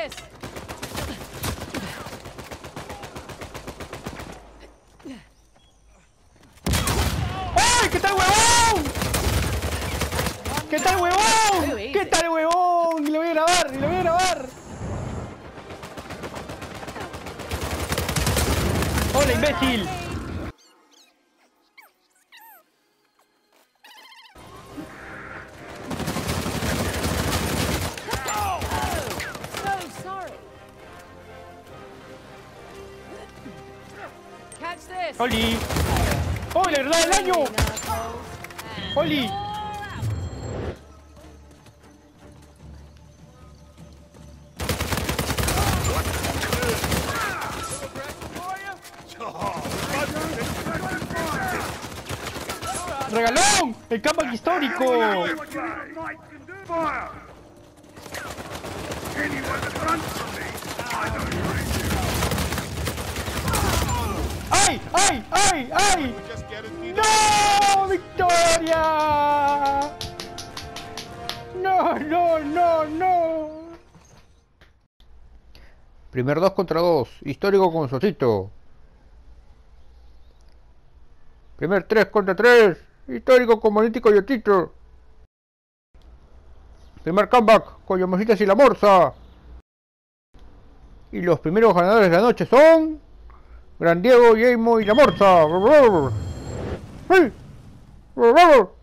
this. ¡Ay! ¿Qué tal, huevón? ¿Qué tal, huevón? ¿Qué tal, huevón? Y lo voy a grabar, y lo voy a grabar. ¡Hola, imbécil! So sorry. Catch this. ¡Oli! ¡Oh, la verdad del año! ¡Oli! ¡Regalón! ¡El comeback histórico! ¡Ay! ¡Ay! ¡Ay! ¡Ay! ¡No! ¡Victoria! ¡No! ¡No! ¡No! ¡No! Primer 2 contra 2. Histórico con Sosito. Primer 3 contra 3. Histórico con Monito y Coyotito. Primer comeback con Yomositas y la Morsa. Y los primeros ganadores de la noche son... Gran Diego, Yeimo y la Morsa. ¡Sí!